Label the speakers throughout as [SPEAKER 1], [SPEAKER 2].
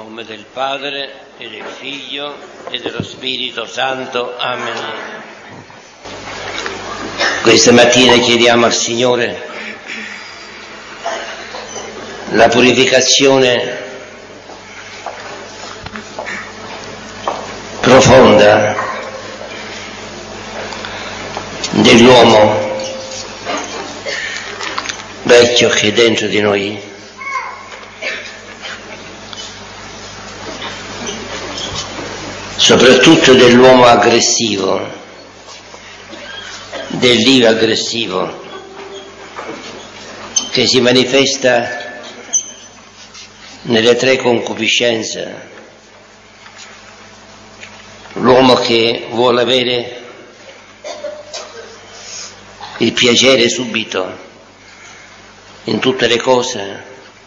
[SPEAKER 1] nome del Padre e del Figlio e dello Spirito Santo. Amen. Questa mattina chiediamo al Signore la purificazione profonda dell'uomo vecchio che è dentro di noi. Soprattutto dell'uomo aggressivo, dell'io aggressivo, che si manifesta nelle tre concupiscenze. L'uomo che vuole avere il piacere subito in tutte le cose,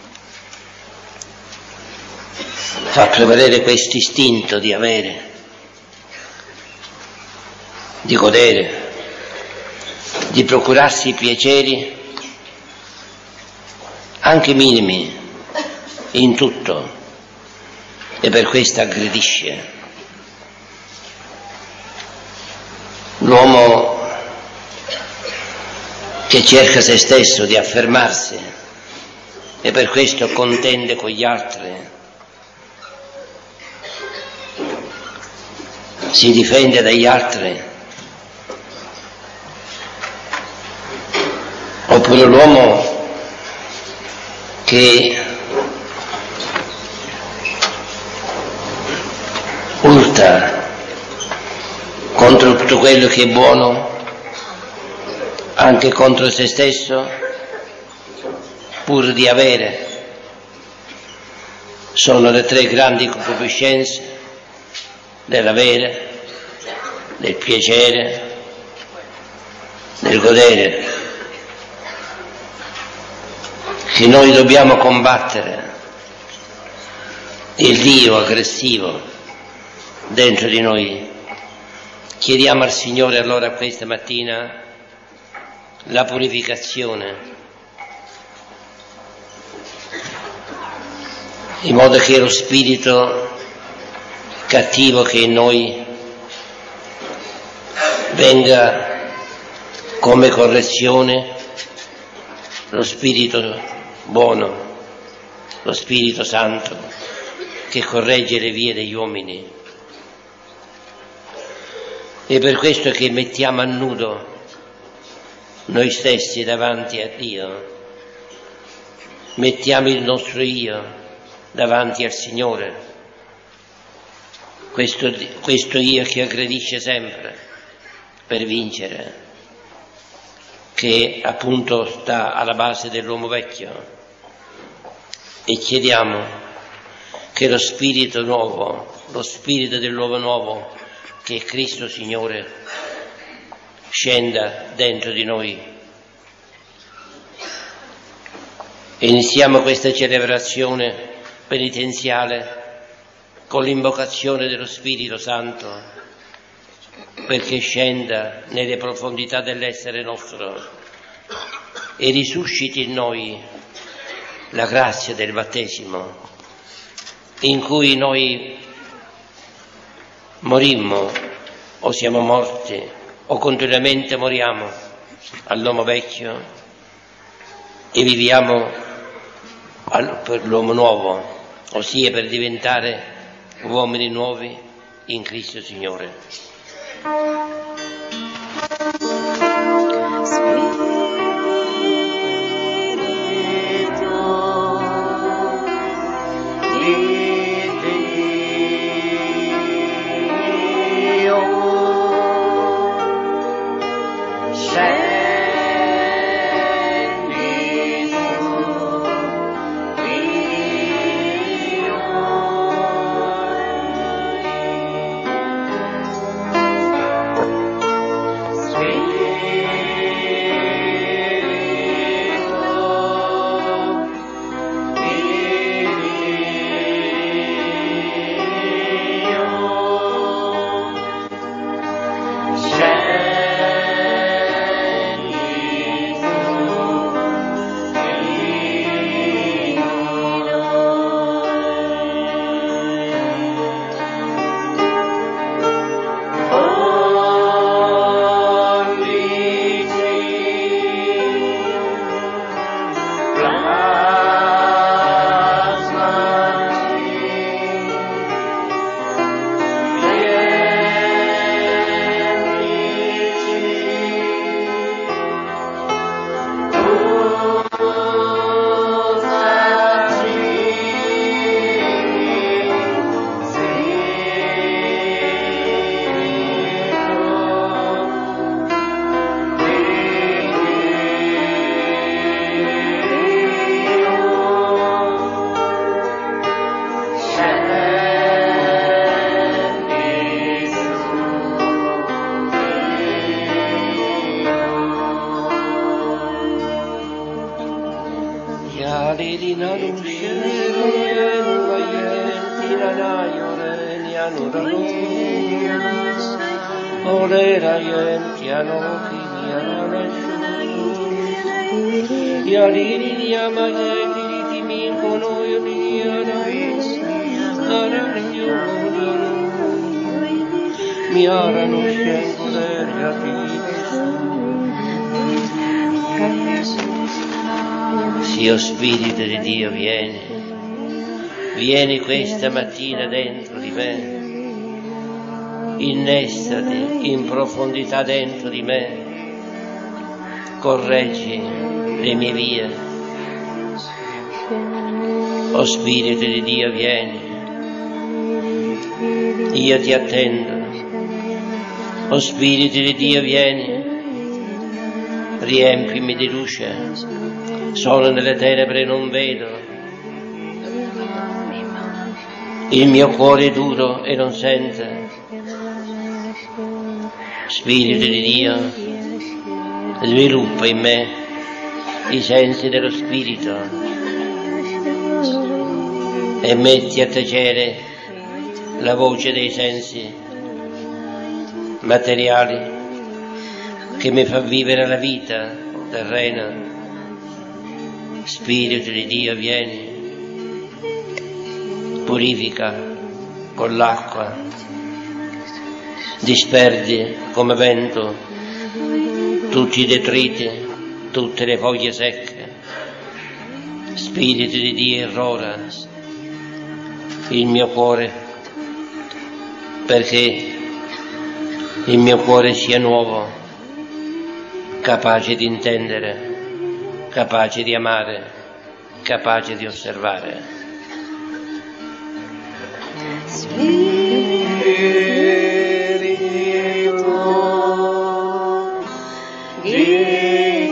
[SPEAKER 1] fa prevalere questo istinto di avere, di godere, di procurarsi i piaceri anche minimi in tutto, e per questo aggredisce. L'uomo che cerca se stesso di affermarsi e per questo contende con gli altri, si difende dagli altri, oppure l'uomo che urta contro tutto quello che è buono, anche contro se stesso, pur di avere. Sono le tre grandi concupiscenze dell'avere, del piacere, del godere, che noi dobbiamo combattere. Il Dio aggressivo dentro di noi. Chiediamo al Signore allora questa mattina la purificazione, in modo che lo spirito cattivo che in noi venga come correzione lo Spirito buono, lo Spirito Santo che corregge le vie degli uomini. E per questo che mettiamo a nudo noi stessi davanti a Dio, mettiamo il nostro io davanti al Signore, questo io che aggredisce sempre per vincere, che appunto sta alla base dell'uomo vecchio, e chiediamo che lo spirito nuovo, lo spirito dell'uomo nuovo, che è Cristo Signore, scenda dentro di noi. E iniziamo questa celebrazione penitenziale con l'invocazione dello Spirito Santo, perché scenda nelle profondità dell'essere nostro e risusciti in noi la grazia del battesimo, in cui noi morimmo o siamo morti o continuamente moriamo all'uomo vecchio e viviamo per l'uomo nuovo, ossia per diventare uomini nuovi in Cristo Signore. piano olera yentiano kimiano yalini yamayeti timinkono yoniano arario miarano scengolerati. Dio Spirito di Dio, vieni questa mattina dentro di me, innestati in profondità dentro di me, correggi le mie vie. O Spirito di Dio, vieni, io ti attendo. O Spirito di Dio, vieni, riempimi di luce. Sono nelle tenebre e non vedo. Il mio cuore è duro e non sente. Spirito di Dio, sviluppa in me i sensi dello Spirito e metti a tacere la voce dei sensi materiali che mi fa vivere la vita terrena. Spirito di Dio, vieni, purifica con l'acqua, disperdi come vento tutti i detriti, tutte le foglie secche. Spirito di Dio, irrora il mio cuore, perché il mio cuore sia nuovo, capace di intendere, capace di amare, capace di osservare. Spirito di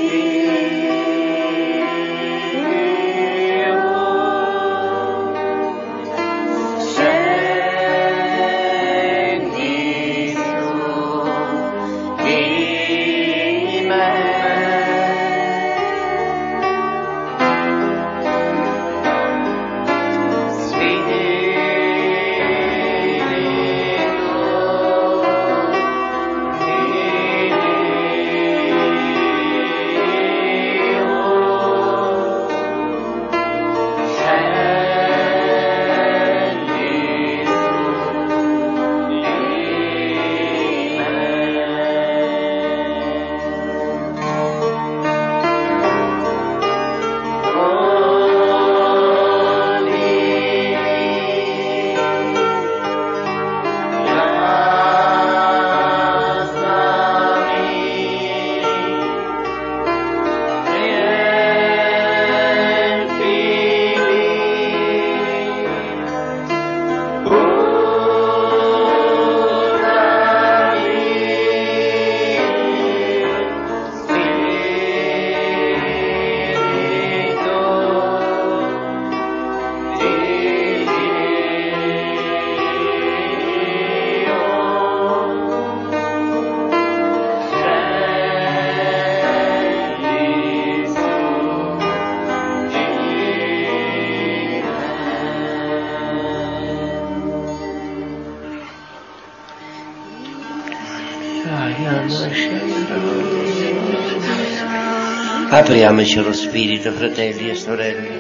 [SPEAKER 1] Apriamoci allo Spirito, fratelli e sorelle.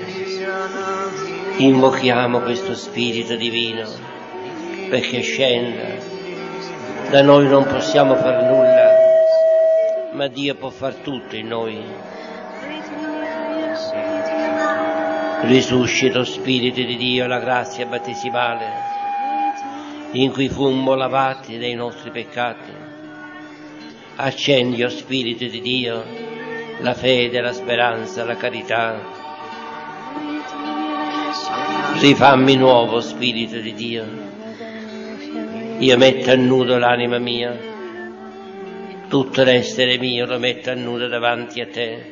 [SPEAKER 1] Invochiamo questo Spirito divino perché scenda. Da noi non possiamo far nulla, ma Dio può far tutto in noi. Risuscita, Spirito di Dio, la grazia battesimale in cui fummo lavati dei nostri peccati. Accendi, o Spirito di Dio, la fede, la speranza, la carità. Rifammi nuovo, Spirito di Dio. Io metto a nudo l'anima mia, tutto l'essere mio lo metto a nudo davanti a te.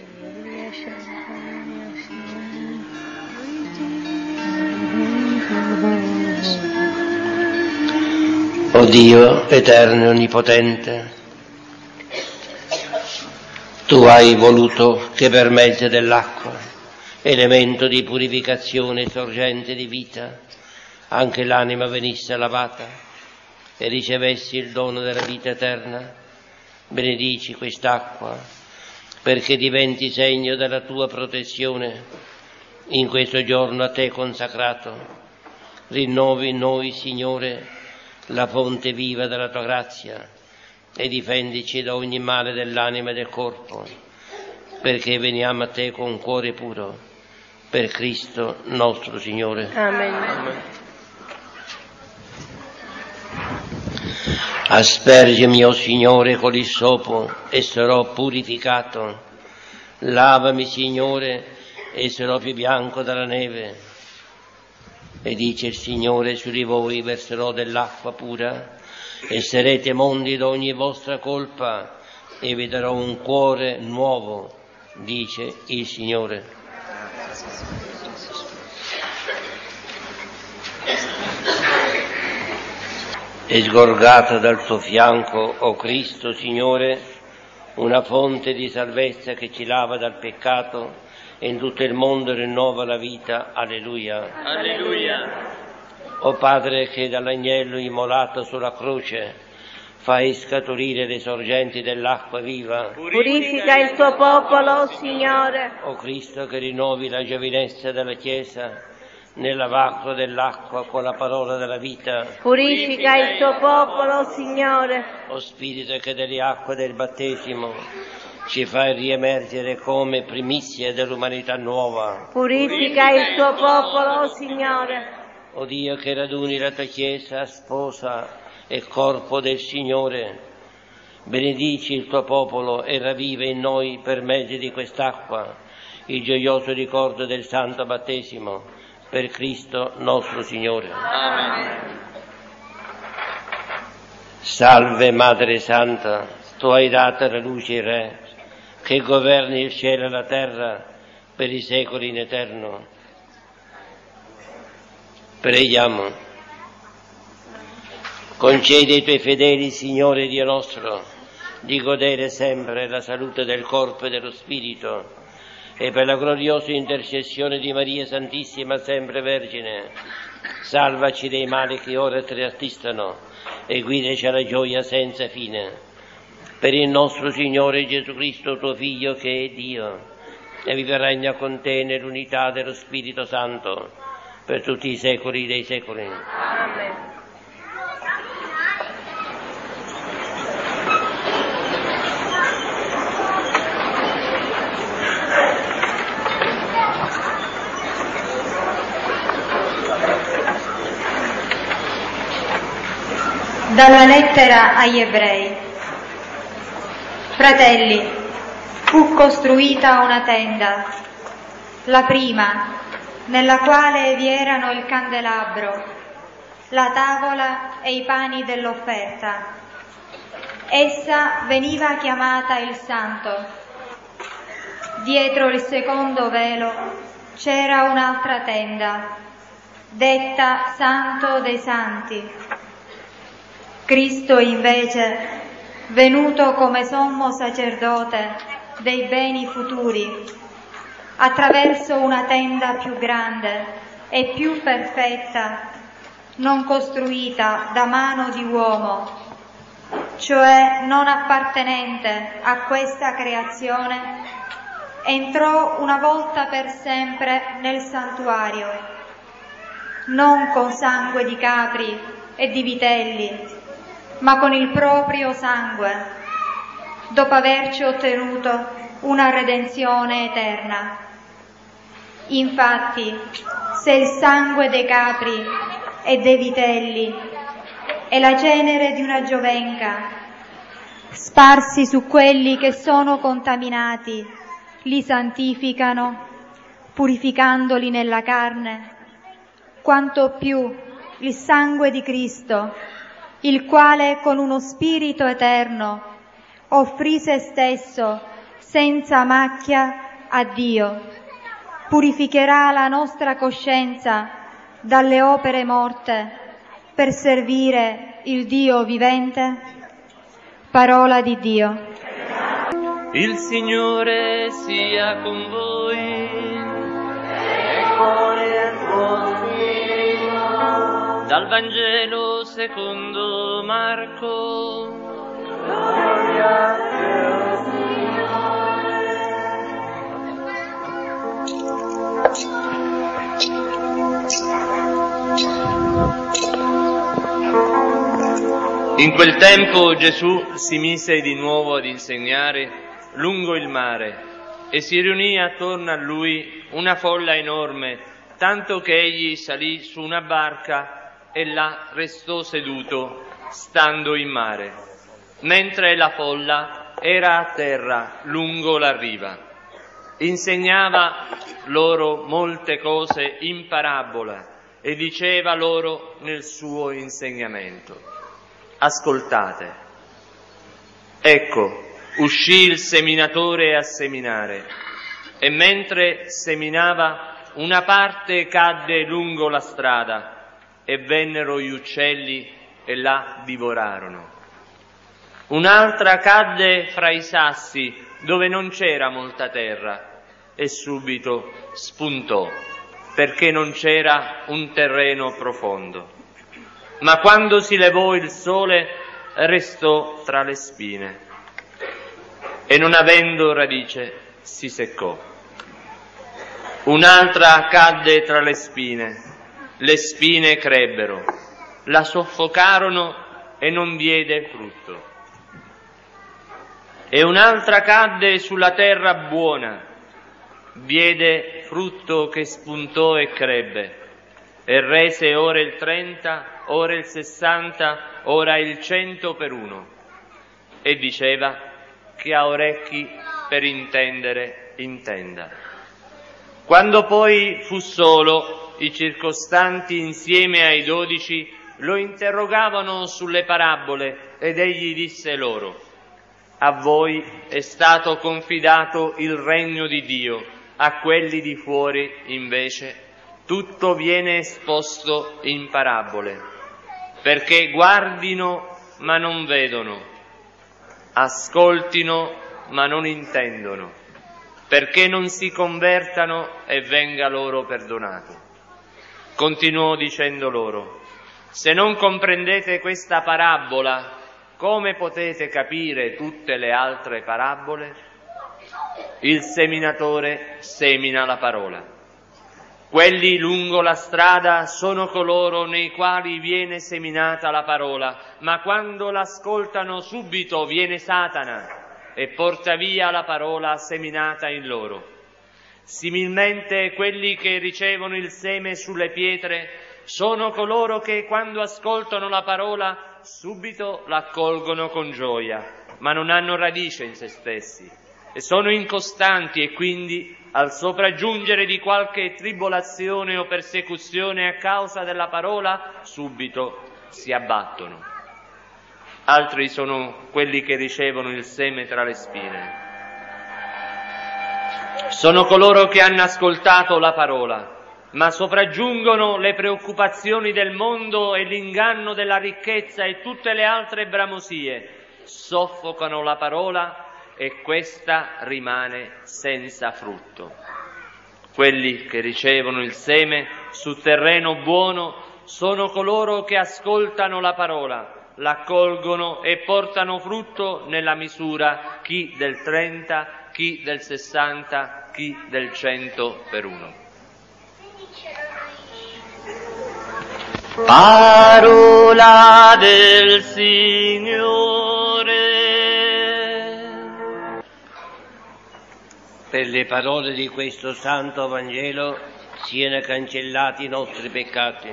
[SPEAKER 1] O Dio eterno e onnipotente, Tu hai voluto che per mezzo dell'acqua, elemento di purificazione e sorgente di vita, anche l'anima venisse lavata e ricevessi il dono della vita eterna. Benedici quest'acqua perché diventi segno della tua protezione in questo giorno a te consacrato. Rinnovi in noi, Signore, la fonte viva della tua grazia e difendici da ogni male dell'anima e del corpo, perché veniamo a te con cuore puro, per Cristo nostro Signore.
[SPEAKER 2] Amen.
[SPEAKER 1] Amen. Aspergimi, o Signore, con il sopo e sarò purificato. Lavami, Signore, e sarò più bianco della neve. E dice il Signore, su di voi verserò dell'acqua pura e sarete mondi da ogni vostra colpa e vi darò un cuore nuovo, dice il Signore. E sgorgata dal tuo fianco, o Cristo, Signore, una fonte di salvezza che ci lava dal peccato e in tutto il mondo rinnova la vita. Alleluia.
[SPEAKER 2] Alleluia.
[SPEAKER 1] O Padre, che dall'agnello immolato sulla croce fai scaturire le sorgenti dell'acqua viva.
[SPEAKER 2] Purifica il tuo popolo, Signore.
[SPEAKER 1] O Cristo, che rinnovi la giovinezza della Chiesa nella vacca dell'acqua con la parola della vita.
[SPEAKER 2] Purifica il tuo popolo, Signore.
[SPEAKER 1] O Spirito, che delle acque del battesimo ci fai riemergere come primizie dell'umanità nuova.
[SPEAKER 2] Purifica il tuo popolo, Signore.
[SPEAKER 1] O Dio, che raduni la tua Chiesa, sposa e corpo del Signore, benedici il tuo popolo e ravviva in noi per mezzo di quest'acqua il gioioso ricordo del santo battesimo, per Cristo nostro Signore.
[SPEAKER 2] Amen.
[SPEAKER 1] Salve Madre Santa, tu hai dato la luce ai Re, che governi il cielo e la terra per i secoli in eterno. Preghiamo. Concedi ai tuoi fedeli, Signore Dio nostro, di godere sempre la salute del corpo e dello spirito, e per la gloriosa intercessione di Maria Santissima, sempre Vergine, salvaci dai mali che ora ti assistano e guidaci alla gioia senza fine. Per il nostro Signore Gesù Cristo, tuo Figlio, che è Dio, e vive e regna con te nell'unità dello Spirito Santo, per tutti i secoli dei secoli.
[SPEAKER 2] Amen.
[SPEAKER 3] Dalla lettera agli Ebrei. Fratelli, fu costruita una tenda, la prima, nella quale vi erano il candelabro, la tavola e i pani dell'offerta. Essa veniva chiamata il Santo. Dietro il secondo velo c'era un'altra tenda, detta Santo dei Santi. Cristo invece, venuto come sommo sacerdote dei beni futuri, attraverso una tenda più grande e più perfetta, non costruita da mano di uomo, cioè non appartenente a questa creazione, entrò una volta per sempre nel santuario, non con sangue di capri e di vitelli, ma con il proprio sangue, dopo averci ottenuto una redenzione eterna. Infatti, se il sangue dei capri e dei vitelli e la cenere di una giovenca, sparsi su quelli che sono contaminati, li santificano, purificandoli nella carne, quanto più il sangue di Cristo, il quale con uno spirito eterno offrì se stesso senza macchia a Dio, purificherà la nostra coscienza dalle opere morte per servire il Dio vivente. Parola di Dio.
[SPEAKER 4] Il Signore sia con voi e con il tuo spirito. Dal Vangelo secondo Marco.
[SPEAKER 5] Gloria a te,
[SPEAKER 4] In quel tempo Gesù si mise di nuovo ad insegnare lungo il mare e si riunì attorno a lui una folla enorme, tanto che egli salì su una barca e là restò seduto, stando in mare, mentre la folla era a terra lungo la riva. Insegnava loro molte cose in parabola e diceva loro nel suo insegnamento: ascoltate. Ecco, uscì il seminatore a seminare, e mentre seminava una parte cadde lungo la strada, e vennero gli uccelli e la divorarono. Un'altra cadde fra i sassi, dove non c'era molta terra, e subito spuntò, perché non c'era un terreno profondo. Ma quando si levò il sole, restò tra le spine, e non avendo radice si seccò. Un'altra cadde tra le spine crebbero, la soffocarono e non diede frutto. E un'altra cadde sulla terra buona, diede frutto che spuntò e crebbe, e rese ora il 30, ora il 60, ora il 100 per uno. E diceva: chi ha orecchi per intendere, intenda. Quando poi fu solo, i circostanti insieme ai 12 lo interrogavano sulle parabole, ed egli disse loro: a voi è stato confidato il regno di Dio, a quelli di fuori invece tutto viene esposto in parabole, perché guardino ma non vedono, ascoltino ma non intendono, perché non si convertano e venga loro perdonato. Continuò dicendo loro: se non comprendete questa parabola, come potete capire tutte le altre parabole? Il seminatore semina la parola. Quelli lungo la strada sono coloro nei quali viene seminata la parola, ma quando l'ascoltano subito viene Satana e porta via la parola seminata in loro. Similmente quelli che ricevono il seme sulle pietre sono coloro che quando ascoltano la parola subito l'accolgono con gioia, ma non hanno radice in se stessi e sono incostanti e quindi al sopraggiungere di qualche tribolazione o persecuzione a causa della parola subito si abbattono. Altri sono quelli che ricevono il seme tra le spine. Sono coloro che hanno ascoltato la parola, ma sopraggiungono le preoccupazioni del mondo e l'inganno della ricchezza e tutte le altre bramosie, soffocano la parola e questa rimane senza frutto. Quelli che ricevono il seme su terreno buono sono coloro che ascoltano la parola, l'accolgono e portano frutto nella misura, chi del 30, chi del 60, chi del 100 per uno. Parola del Signore.
[SPEAKER 1] Per le parole di questo Santo Vangelo siano cancellati i nostri peccati.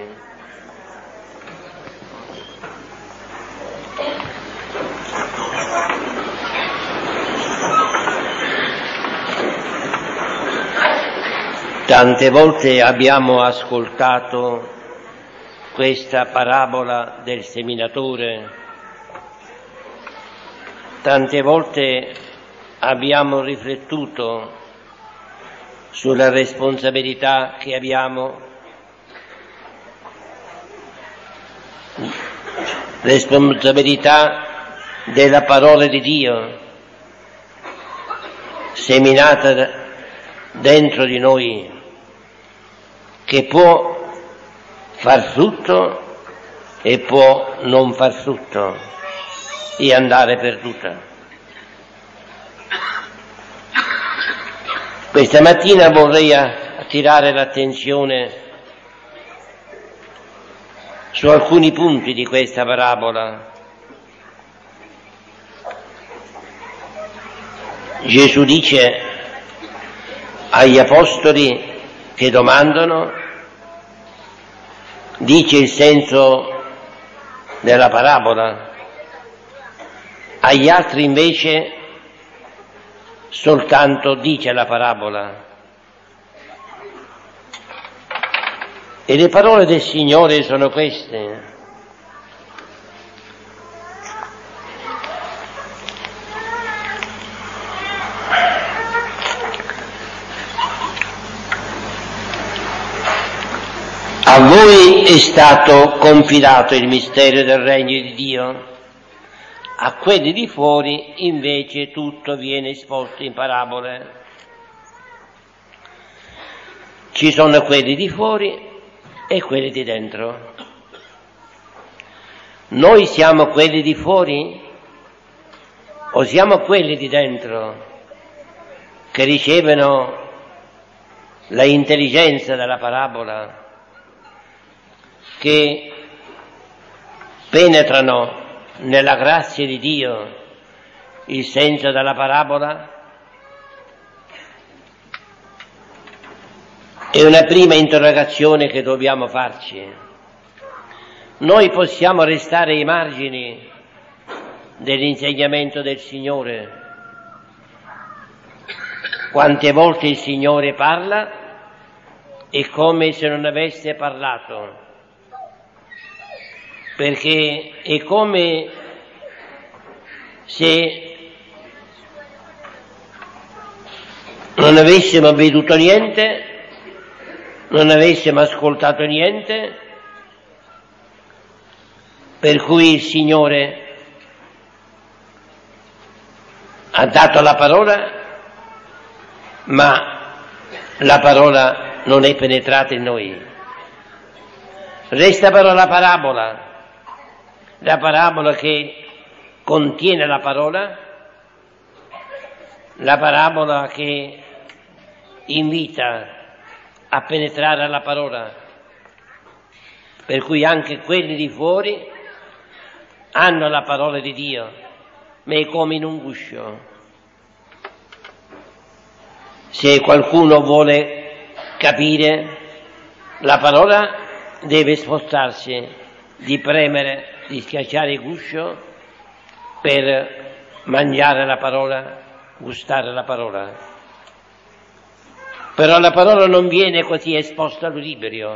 [SPEAKER 1] Tante volte abbiamo ascoltato questa parabola del seminatore, tante volte abbiamo riflettuto sulla responsabilità che abbiamo, responsabilità della parola di Dio seminata dentro di noi, che può far frutto e può non far frutto e andare perduta. Questa mattina vorrei attirare l'attenzione su alcuni punti di questa parabola. Gesù dice agli apostoli che domandano, dice il senso della parabola, agli altri invece soltanto dice la parabola. E le parole del Signore sono queste: a voi è stato confidato il mistero del regno di Dio, a quelli di fuori invece tutto viene esposto in parabole. Ci sono quelli di fuori e quelli di dentro. Noi siamo quelli di fuori o siamo quelli di dentro che ricevono la intelligenza della parabola, che penetrano nella grazia di Dio il senso della parabola? È una prima interrogazione che dobbiamo farci. Noi possiamo restare ai margini dell'insegnamento del Signore. Quante volte il Signore parla è come se non avesse parlato, perché è come se non avessimo veduto niente, non avessimo ascoltato niente, per cui il Signore ha dato la parola, ma la parola non è penetrata in noi. Resta però la parabola che contiene la parabola che invita a penetrare la parola, per cui anche quelli di fuori hanno la parola di Dio, ma è come in un guscio. Se qualcuno vuole capire la parola deve sforzarsi di premere, di schiacciare il guscio per mangiare la parola, gustare la parola. Però la parola non viene così esposta all'udibrio,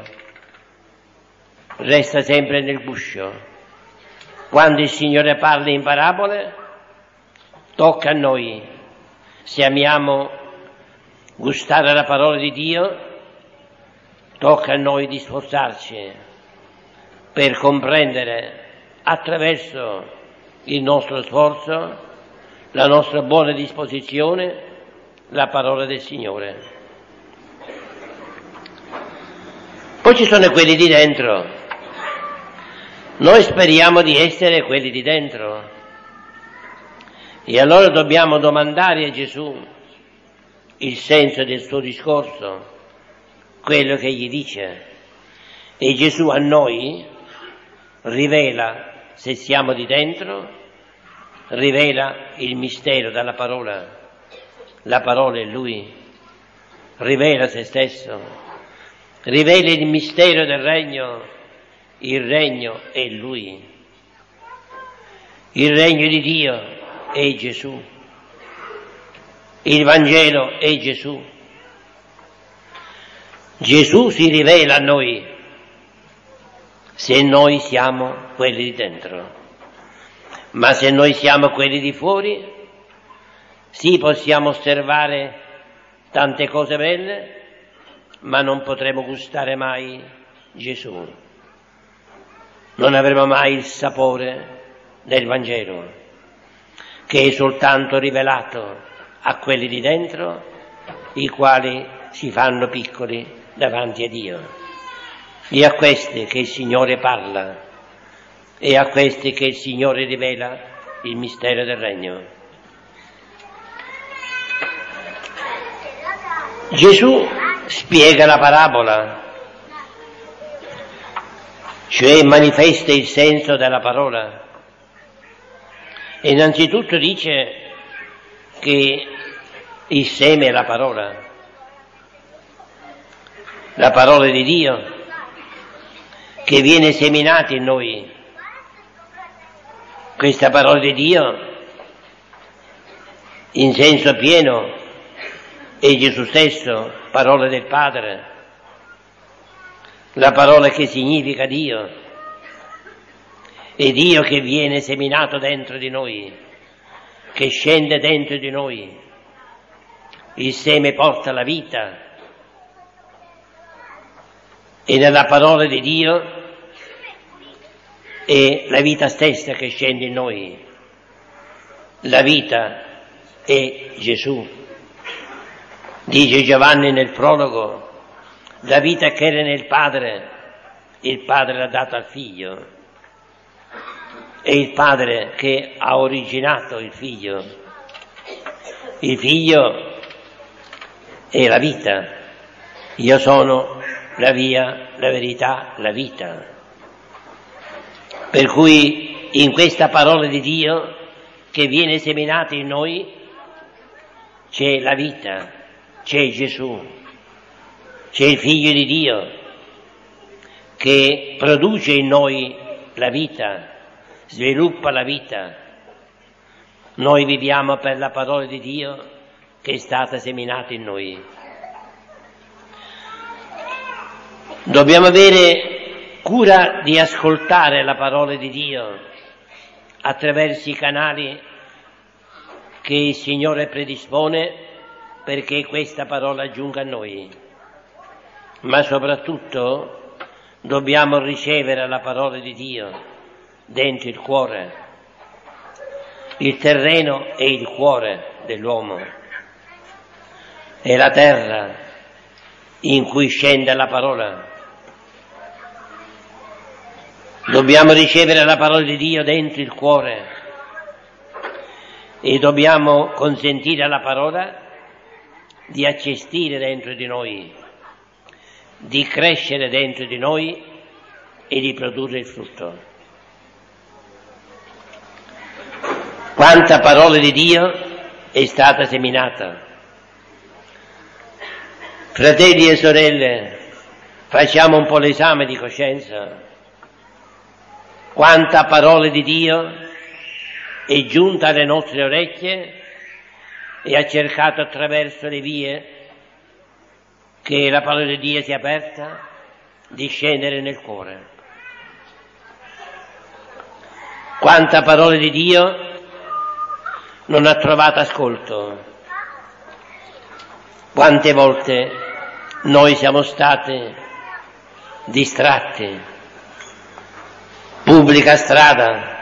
[SPEAKER 1] resta sempre nel guscio. Quando il Signore parla in parabole, tocca a noi, se amiamo gustare la parola di Dio, tocca a noi di sforzarci per comprendere attraverso il nostro sforzo, la nostra buona disposizione, la parola del Signore. Poi ci sono quelli di dentro. Noi speriamo di essere quelli di dentro. E allora dobbiamo domandare a Gesù il senso del suo discorso, quello che gli dice. E Gesù a noi rivela, se siamo di dentro, rivela il mistero della parola. La parola è Lui. Rivela se stesso. Rivela il mistero del regno, il regno è Lui. Il regno di Dio è Gesù. Il Vangelo è Gesù. Gesù si rivela a noi se noi siamo quelli di dentro. Ma se noi siamo quelli di fuori, sì, possiamo osservare tante cose belle, ma non potremo gustare mai Gesù. Non avremo mai il sapore del Vangelo, che è soltanto rivelato a quelli di dentro, i quali si fanno piccoli davanti a Dio. E a questi che il Signore parla, è a questi che il Signore rivela il mistero del Regno. Gesù spiega la parabola, cioè manifesta il senso della parola. E innanzitutto dice che il seme è la parola di Dio, che viene seminata in noi. Questa parola di Dio, in senso pieno, è Gesù stesso, parola del Padre, la parola che significa Dio, è Dio che viene seminato dentro di noi, che scende dentro di noi. Il seme porta la vita e nella parola di Dio è la vita stessa che scende in noi. La vita è Gesù. Dice Giovanni nel prologo, la vita che era nel Padre, il Padre l'ha data al Figlio. È il Padre che ha originato il Figlio. Il Figlio è la vita. Io sono la via, la verità, la vita. Per cui in questa parola di Dio che viene seminata in noi c'è la vita, c'è Gesù, c'è il Figlio di Dio che produce in noi la vita, sviluppa la vita. Noi viviamo per la parola di Dio che è stata seminata in noi. Dobbiamo avere cura di ascoltare la parola di Dio attraverso i canali che il Signore predispone perché questa parola giunga a noi. Ma soprattutto dobbiamo ricevere la parola di Dio dentro il cuore. Il terreno è il cuore dell'uomo, è la terra in cui scende la parola. Dobbiamo ricevere la parola di Dio dentro il cuore e dobbiamo consentire alla parola di accestire dentro di noi, di crescere dentro di noi e di produrre il frutto. Quanta parola di Dio è stata seminata. Fratelli e sorelle, facciamo un po' l'esame di coscienza. Quanta parola di Dio è giunta alle nostre orecchie e ha cercato attraverso le vie che la parola di Dio sia aperta di scendere nel cuore. Quanta parola di Dio non ha trovato ascolto. Quante volte noi siamo stati distratti. Pubblica strada,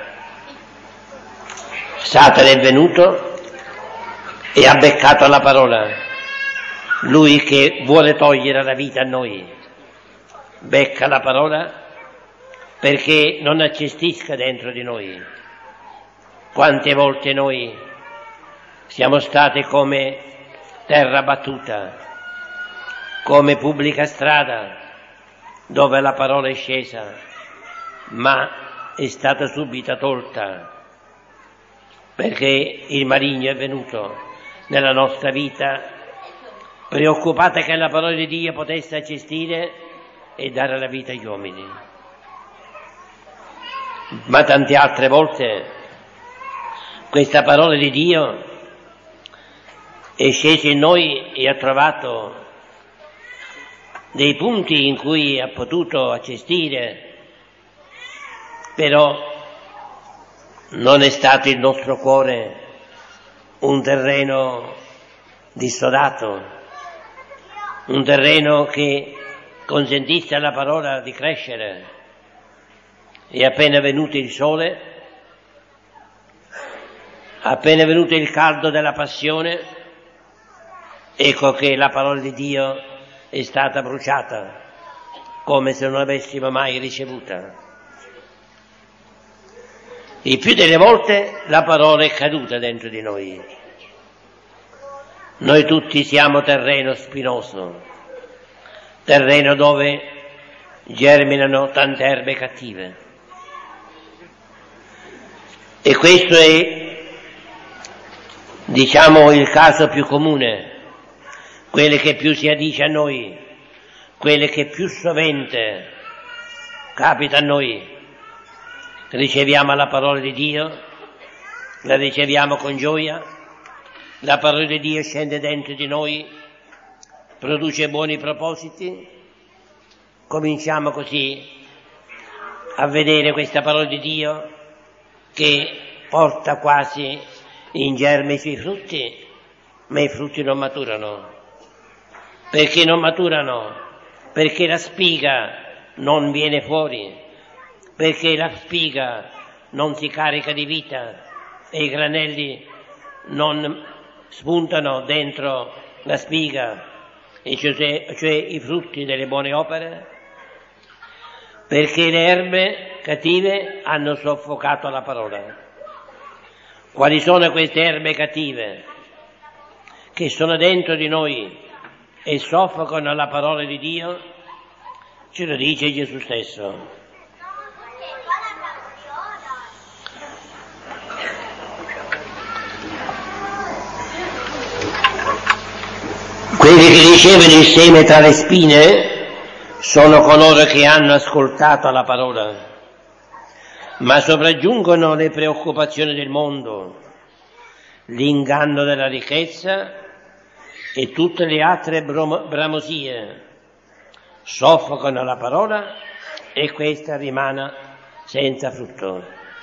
[SPEAKER 1] Satana è venuto e ha beccato la parola, lui che vuole togliere la vita a noi, becca la parola perché non accestisca dentro di noi. Quante volte noi siamo stati come terra battuta, come pubblica strada dove la parola è scesa, ma è stata subito tolta perché il maligno è venuto nella nostra vita preoccupata che la parola di Dio potesse accestire e dare la vita agli uomini. Ma tante altre volte questa parola di Dio è scesa in noi e ha trovato dei punti in cui ha potuto accestire, però non è stato il nostro cuore un terreno dissodato, un terreno che consentisse alla parola di crescere. E appena venuto il sole, appena venuto il caldo della passione, ecco che la parola di Dio è stata bruciata, come se non l'avessimo mai ricevuta. Il più delle volte la parola è caduta dentro di noi. Noi tutti siamo terreno spinoso, terreno dove germinano tante erbe cattive. E questo è, diciamo, il caso più comune, quelle che più si addice a noi, quelle che più sovente capita a noi. Riceviamo la parola di Dio, la riceviamo con gioia, la parola di Dio scende dentro di noi, produce buoni propositi, cominciamo così a vedere questa parola di Dio che porta quasi in germe i suoi frutti, ma i frutti non maturano. Perché non maturano? Perché la spiga non viene fuori, perché la spiga non si carica di vita e i granelli non spuntano dentro la spiga, e cioè i frutti delle buone opere, perché le erbe cattive hanno soffocato la parola. Quali sono queste erbe cattive che sono dentro di noi e soffocano la parola di Dio? Ce lo dice Gesù stesso. Quelli che ricevono il seme tra le spine sono coloro che hanno ascoltato la parola, ma sopraggiungono le preoccupazioni del mondo, l'inganno della ricchezza e tutte le altre bramosie, soffocano la parola e questa rimane senza frutto.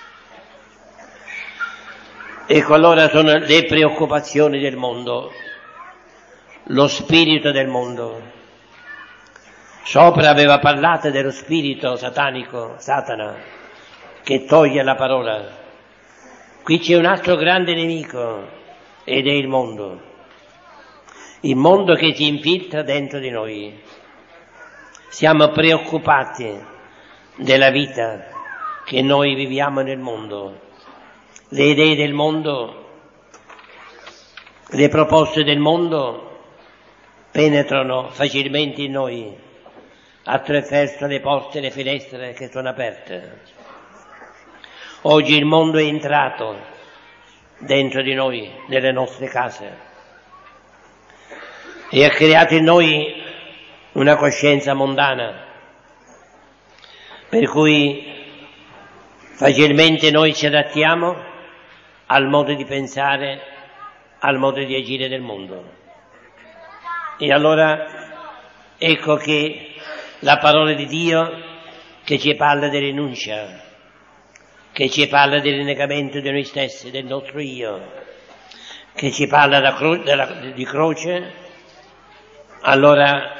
[SPEAKER 1] Ecco, allora sono le preoccupazioni del mondo, lo spirito del mondo. Sopra aveva parlato dello spirito satanico, Satana, che toglie la parola. Qui c'è un altro grande nemico ed è il mondo che si infiltra dentro di noi. Siamo preoccupati della vita che noi viviamo nel mondo, le idee del mondo, le proposte del mondo penetrano facilmente in noi attraverso le porte e le finestre che sono aperte. Oggi il mondo è entrato dentro di noi, nelle nostre case, e ha creato in noi una coscienza mondana, per cui facilmente noi ci adattiamo al modo di pensare, al modo di agire del mondo. E allora ecco che la parola di Dio che ci parla di rinuncia, che ci parla del rinnegamento di noi stessi, del nostro io, che ci parla di croce, allora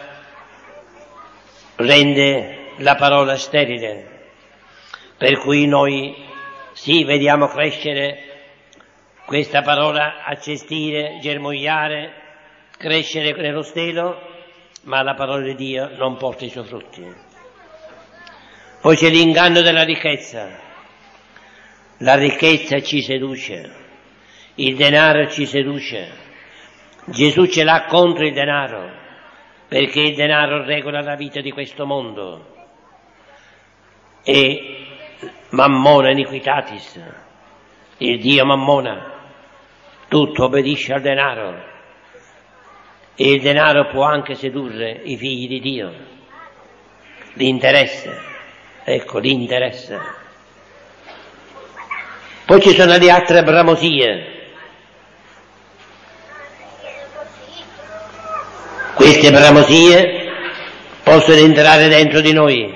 [SPEAKER 1] rende la parola sterile, per cui noi sì, vediamo crescere questa parola, accestire, germogliare, crescere nello stelo, ma la parola di Dio non porta i suoi frutti. Poi c'è l'inganno della ricchezza. La ricchezza ci seduce, il denaro ci seduce. Gesù ce l'ha contro il denaro, perché il denaro regola la vita di questo mondo. E Mammona iniquitatis, il Dio Mammona, tutto obbedisce al denaro. E il denaro può anche sedurre i figli di Dio. L'interesse, ecco l'interesse. Poi ci sono le altre bramosie. Queste bramosie possono entrare dentro di noi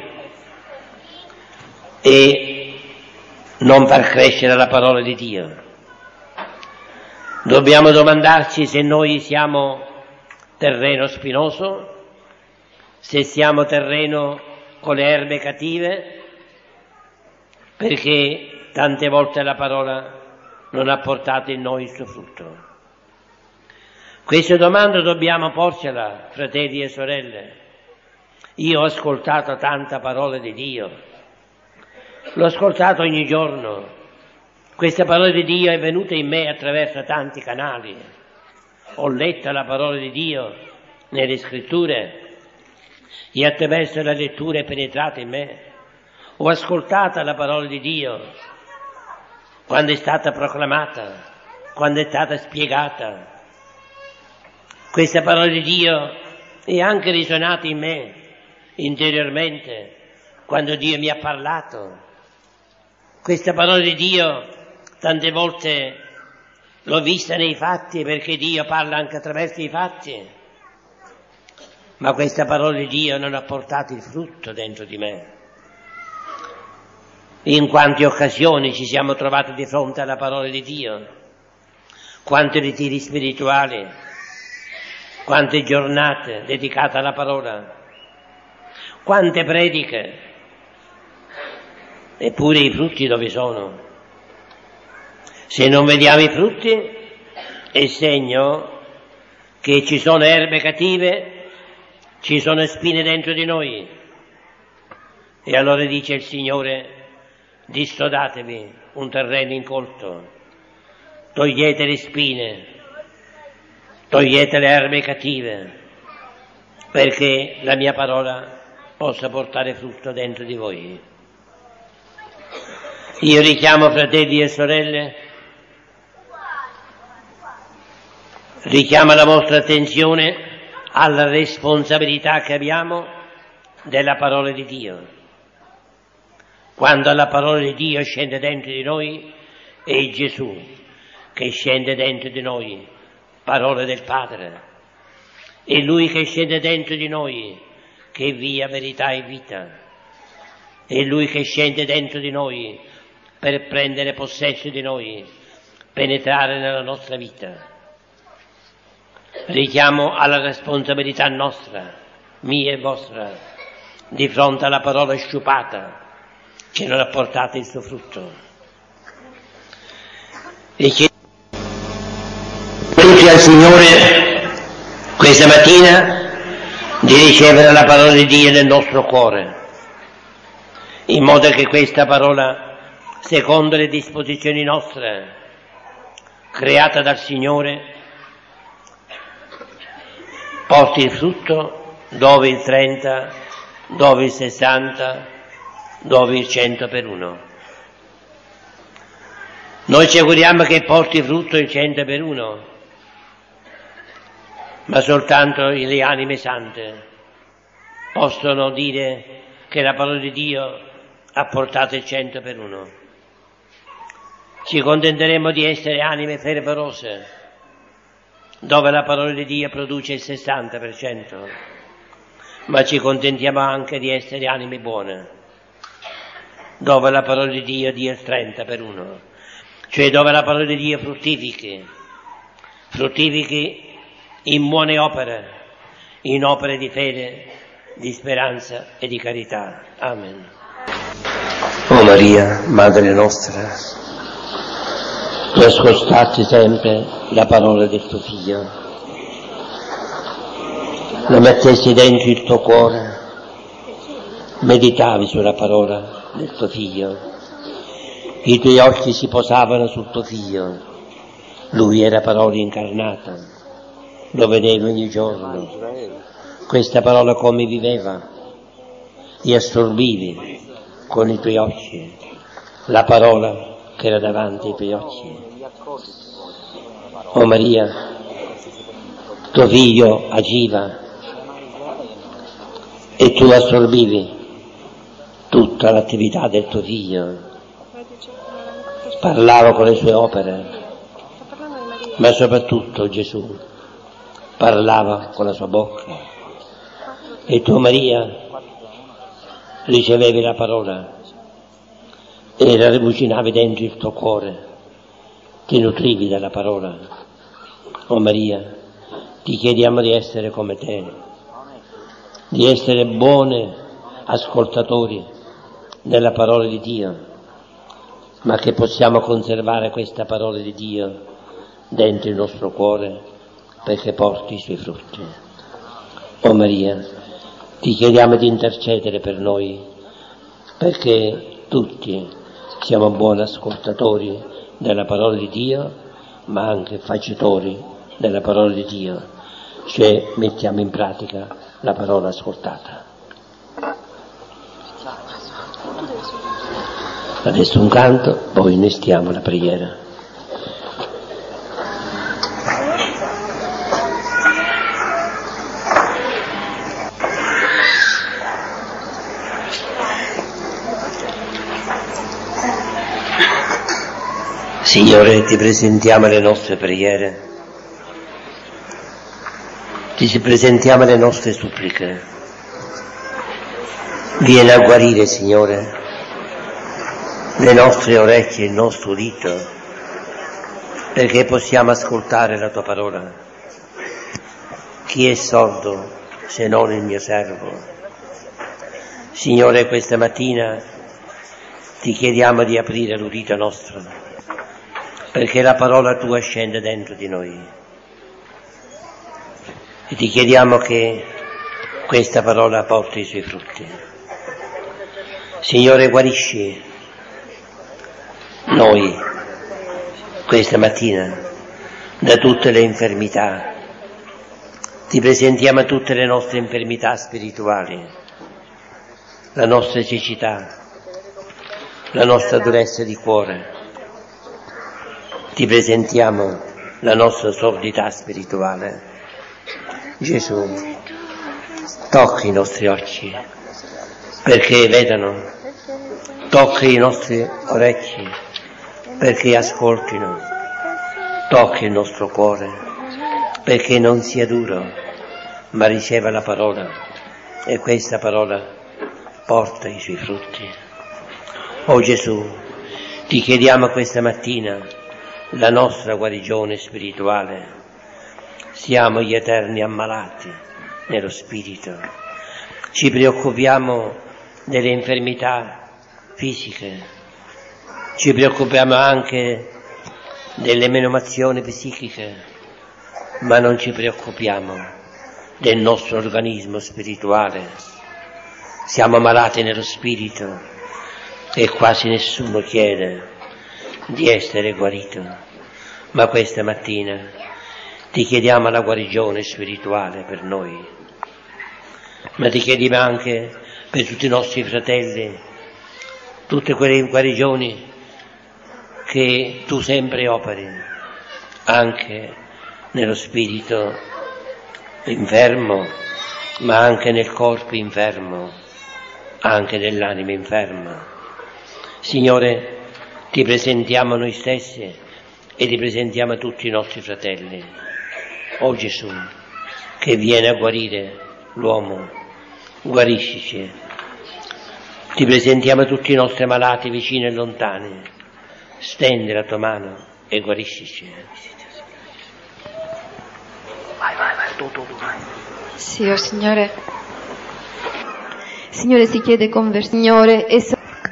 [SPEAKER 1] e non far crescere la parola di Dio. Dobbiamo domandarci se noi siamo terreno spinoso, se siamo terreno con le erbe cattive, perché tante volte la parola non ha portato in noi il suo frutto. Questa domanda dobbiamo porcela, fratelli e sorelle. Io ho ascoltato tanta parola di Dio, l'ho ascoltato ogni giorno, Questa parola di Dio è venuta in me attraverso tanti canali. Ho letto la parola di Dio nelle scritture e attraverso la lettura è penetrata in me. Ho ascoltato la parola di Dio quando è stata proclamata, quando è stata spiegata. Questa parola di Dio è anche risuonata in me interiormente quando Dio mi ha parlato. Questa parola di Dio tante volte l'ho vista nei fatti, perché Dio parla anche attraverso i fatti, ma questa parola di Dio non ha portato il frutto dentro di me. In quante occasioni ci siamo trovati di fronte alla parola di Dio, quanti ritiri spirituali, quante giornate dedicate alla parola, quante prediche, eppure i frutti dove sono? Se non vediamo i frutti è segno che ci sono erbe cattive, ci sono spine dentro di noi. E allora dice il Signore: dissodatevi un terreno incolto, togliete le spine, togliete le erbe cattive, perché la mia parola possa portare frutto dentro di voi. Io richiamo fratelli e sorelle, richiama la vostra attenzione alla responsabilità che abbiamo della parola di Dio. Quando la parola di Dio scende dentro di noi, è Gesù che scende dentro di noi, parola del Padre. È Lui che scende dentro di noi, che è via, verità e vita. È Lui che scende dentro di noi per prendere possesso di noi, penetrare nella nostra vita. Richiamo alla responsabilità nostra, mia e vostra, di fronte alla parola sciupata che non ha portato il suo frutto. E chiedo tutti al Signore questa mattina di ricevere la parola di Dio nel nostro cuore, in modo che questa parola, secondo le disposizioni nostre, creata dal Signore, porti il frutto dove il 30, dove il 60, dove il 100 per uno. Noi ci auguriamo che porti frutto il 100 per uno, ma soltanto le anime sante possono dire che la parola di Dio ha portato il 100 per uno. Ci contenteremo di essere anime fervorose, dove la parola di Dio produce il 60%, ma ci contentiamo anche di essere anime buone, dove la parola di Dio dia il 30 per uno, cioè dove la parola di Dio fruttifichi in buone opere, in opere di fede, di speranza e di carità. Amen. O Maria, Madre nostra, tu ascoltasti sempre la parola del tuo Figlio, la mettessi dentro il tuo cuore, meditavi sulla parola del tuo Figlio, i tuoi occhi si posavano sul tuo Figlio, lui era parola incarnata, lo vedevi ogni giorno, questa parola come viveva, e assorbivi con i tuoi occhi la parola che era davanti ai tuoi occhi. O Maria, tuo Figlio agiva e tu assorbivi tutta l'attività del tuo Figlio, parlava con le sue opere, ma soprattutto Gesù parlava con la sua bocca, e tu Maria ricevevi la parola e la rimucinavi dentro il tuo cuore, ti nutrivi della parola. O Maria, ti chiediamo di essere come te, di essere buoni ascoltatori della parola di Dio, ma che possiamo conservare questa parola di Dio dentro il nostro cuore perché porti i suoi frutti. O Maria, ti chiediamo di intercedere per noi, perché tutti siamo buoni ascoltatori della parola di Dio, ma anche facitori della parola di Dio, cioè mettiamo in pratica la parola ascoltata. Adesso un canto, poi innestiamo la preghiera. Signore, ti presentiamo le nostre preghiere, ti presentiamo le nostre suppliche. Vieni a guarire, Signore, le nostre orecchie, il nostro udito, perché possiamo ascoltare la tua parola. Chi è sordo se non il mio servo? Signore, questa mattina ti chiediamo di aprire l'udito nostro, perché la parola tua scende dentro di noi. E ti chiediamo che questa parola porti i suoi frutti. Signore, guarisci noi questa mattina da tutte le infermità. Ti presentiamo tutte le nostre infermità spirituali, la nostra cecità, la nostra durezza di cuore. Ti presentiamo la nostra sordità spirituale. Gesù, tocca i nostri occhi perché vedano, tocca i nostri orecchi perché ascoltino, tocca il nostro cuore perché non sia duro, ma riceva la parola e questa parola porta i suoi frutti. Oh Gesù, ti chiediamo questa mattina la nostra guarigione spirituale. Siamo gli eterni ammalati nello spirito, ci preoccupiamo delle infermità fisiche, ci preoccupiamo anche delle menomazioni psichiche, ma non ci preoccupiamo del nostro organismo spirituale. Siamo malati nello spirito e quasi nessuno chiede di essere guarito, ma questa mattina ti chiediamo la guarigione spirituale per noi, ma ti chiediamo anche per tutti i nostri fratelli, tutte quelle guarigioni che tu sempre operi, anche nello spirito infermo, ma anche nel corpo infermo, anche nell'anima inferma. Signore, ti presentiamo noi stessi e ti presentiamo tutti i nostri fratelli. Oh Gesù, che viene a guarire l'uomo, guariscici. Ti presentiamo tutti i nostri malati vicini e lontani. Stendi la tua mano e guariscici. Vai, tu, vai.
[SPEAKER 6] Sì, oh Signore. Signore, si chiede Signore e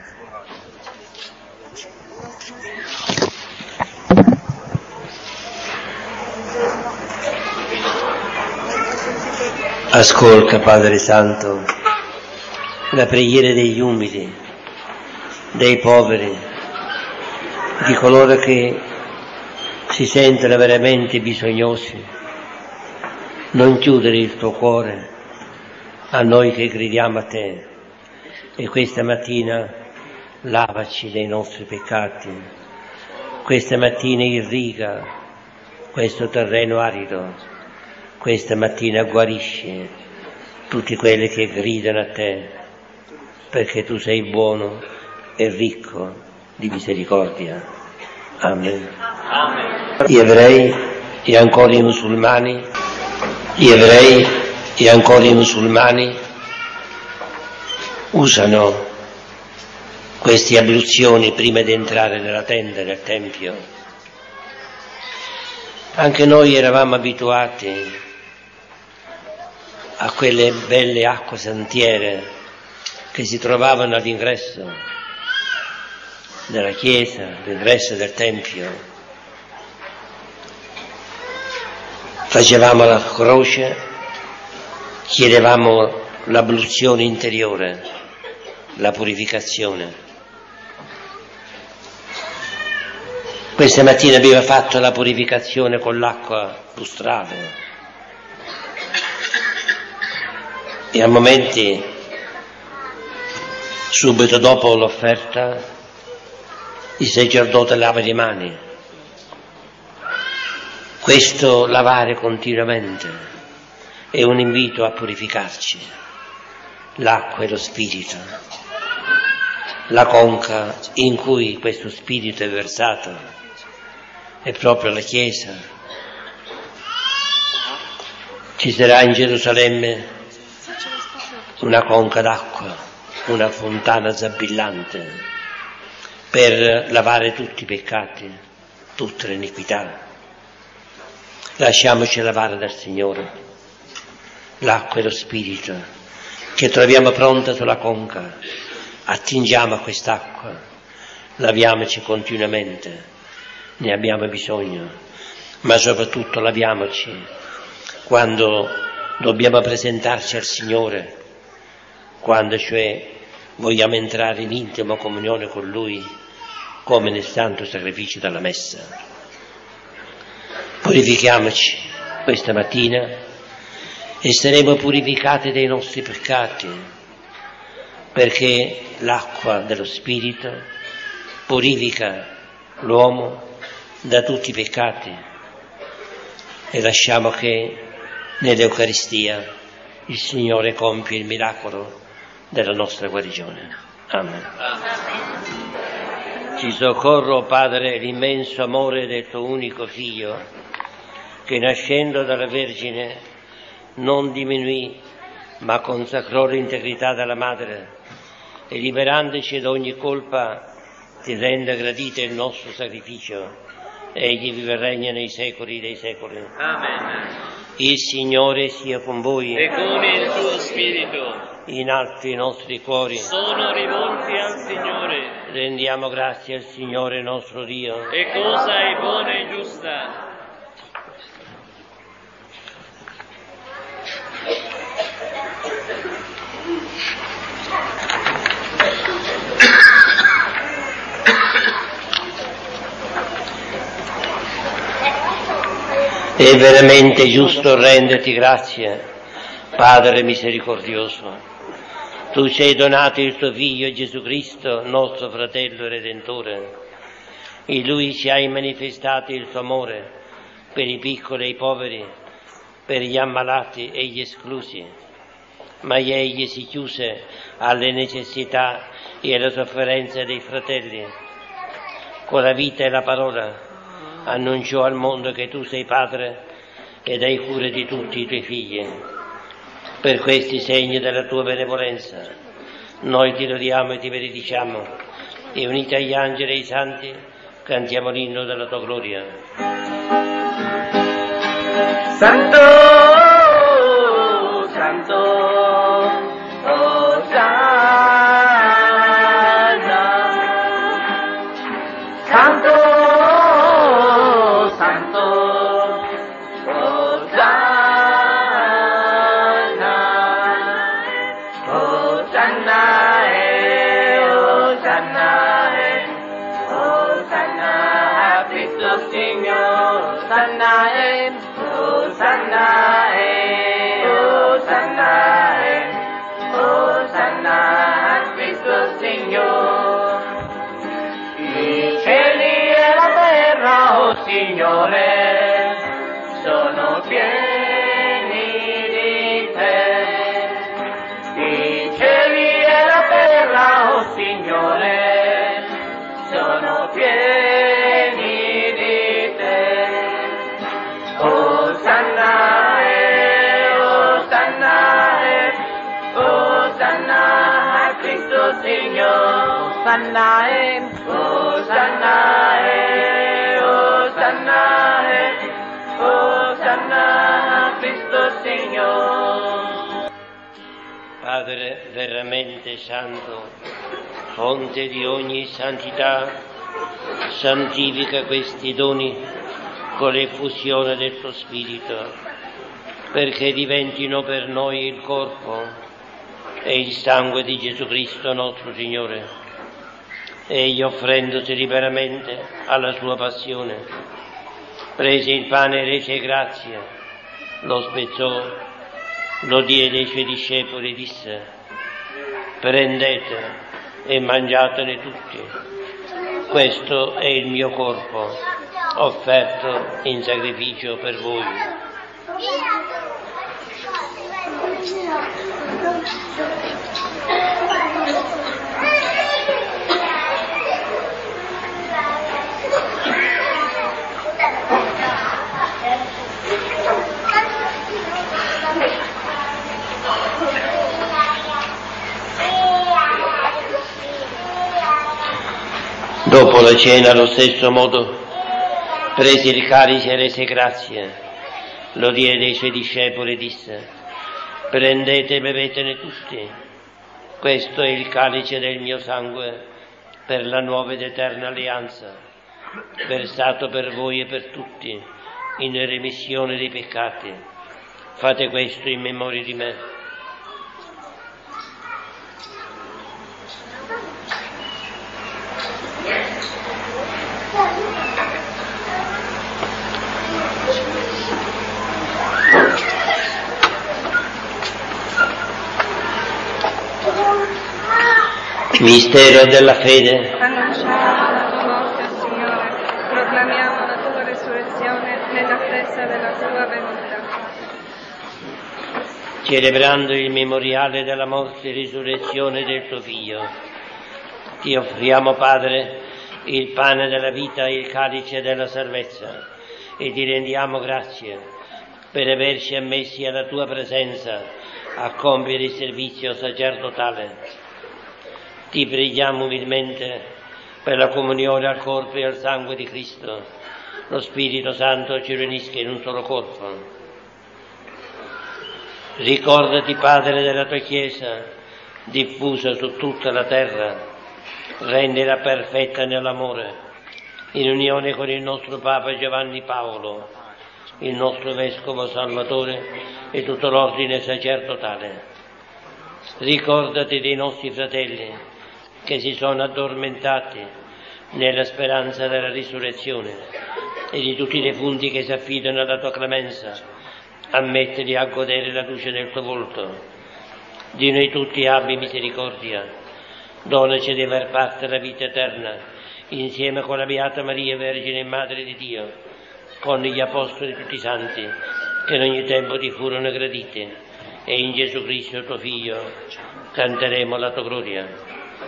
[SPEAKER 1] Ascolta, Padre Santo, la preghiera degli umili, dei poveri, di coloro che si sentono veramente bisognosi. Non chiudere il tuo cuore a noi che gridiamo a te, e questa mattina lavaci dei nostri peccati, questa mattina irriga questo terreno arido, questa mattina guarisci tutti quelli che gridano a te, perché tu sei buono e ricco di misericordia. Amen. Amen. Gli ebrei e ancora i musulmani, usano queste abluzioni prima di entrare nella tenda del Tempio. Anche noi eravamo abituati a quelle belle acque santiere che si trovavano all'ingresso della chiesa, all'ingresso del Tempio. Facevamo la croce, chiedevamo l'abluzione interiore, la purificazione. Questa mattina abbiamo fatto la purificazione con l'acqua lustrale e a momenti, subito dopo l'offerta, il sacerdote lava le mani. Questo lavare continuamente è un invito a purificarci. L'acqua e lo spirito, la conca in cui questo spirito è versato è proprio la Chiesa. Ci sarà in Gerusalemme una conca d'acqua, una fontana zabillante per lavare tutti i peccati, tutte le iniquità. Lasciamoci lavare dal Signore. L'acqua e lo spirito che troviamo pronta sulla conca, attingiamo a quest'acqua, laviamoci continuamente. Ne abbiamo bisogno, ma soprattutto laviamoci quando dobbiamo presentarci al Signore, quando cioè vogliamo entrare in intima comunione con Lui, come nel santo sacrificio della Messa. Purifichiamoci questa mattina e saremo purificati dai nostri peccati, perché l'acqua dello Spirito purifica l'uomo da tutti i peccati, e lasciamo che nell'Eucaristia il Signore compie il miracolo della nostra guarigione. Amen. Ci soccorro, Padre, l'immenso amore del tuo unico Figlio, che nascendo dalla Vergine non diminuì, ma consacrò l'integrità della Madre, e liberandoci da ogni colpa ti renda gradito il nostro sacrificio. Egli vive e regna nei secoli dei secoli.
[SPEAKER 4] Amen.
[SPEAKER 1] Il Signore sia con voi.
[SPEAKER 4] E con il tuo spirito.
[SPEAKER 1] In alto i nostri cuori
[SPEAKER 4] Sono rivolti al Signore.
[SPEAKER 1] rendiamo grazie al Signore nostro Dio.
[SPEAKER 4] E cosa è buona e giusta.
[SPEAKER 1] È veramente giusto renderti grazie, Padre misericordioso. Tu ci hai donato il tuo Figlio Gesù Cristo, nostro fratello e Redentore. In Lui ci hai manifestato il tuo amore per i piccoli e i poveri, per gli ammalati e gli esclusi. Ma Egli si chiuse alle necessità e alle sofferenze dei fratelli. Con la vita e la parola annunciò al mondo che tu sei Padre ed hai cura di tutti i tuoi figli. Per questi segni della tua benevolenza noi ti lodiamo e ti benediciamo, e uniti agli angeli e ai santi cantiamo l'inno della tua gloria.
[SPEAKER 5] Santo, Santo, Signore, sono pieni di te, i cieli e la terra, oh Signore, sono pieni di te. Osanna, Osanna, Osanna a Cristo Signore. Osanna, Osanna, Osanna a Cristo Signore.
[SPEAKER 1] Padre veramente santo, fonte di ogni santità, santifica questi doni con l'effusione del tuo Spirito, perché diventino per noi il corpo e il sangue di Gesù Cristo nostro Signore. Egli, offrendosi liberamente alla sua passione, prese il pane e rese grazie, lo spezzò, lo diede ai suoi discepoli e disse: prendete e mangiatene tutti, questo è il mio corpo, offerto in sacrificio per voi. Dopo la cena, allo stesso modo, prese il calice e rese grazie, lo diede ai suoi discepoli e disse: prendete e bevetene tutti, questo è il calice del mio sangue per la nuova ed eterna alleanza, versato per voi e per tutti in remissione dei peccati. Fate questo in memoria di me. Mistero della fede.
[SPEAKER 7] Annunciamo la tua morte, Signore, proclamiamo la tua resurrezione nell'attesa della tua venuta.
[SPEAKER 1] Celebrando il memoriale della morte e risurrezione del tuo Figlio, ti offriamo, Padre, il pane della vita e il calice della salvezza, e ti rendiamo grazie per averci ammessi alla tua presenza a compiere il servizio sacerdotale. Ti preghiamo umilmente per la comunione al corpo e al sangue di Cristo. Lo Spirito Santo ci riunisca in un solo corpo. Ricordati, Padre, della tua Chiesa, diffusa su tutta la terra, rendila perfetta nell'amore, in unione con il nostro Papa Giovanni Paolo, il nostro Vescovo Salvatore e tutto l'ordine sacerdotale. Ricordati dei nostri fratelli che si sono addormentati nella speranza della risurrezione e di tutti i defunti che si affidano alla tua clemenza. Ammettili a godere la luce del tuo volto. Di noi tutti abbi misericordia. Donaci di aver parte alla vita eterna, insieme con la Beata Maria, Vergine e Madre di Dio, con gli Apostoli e tutti i Santi, che in ogni tempo ti furono graditi, e in Gesù Cristo, tuo Figlio, canteremo la tua gloria.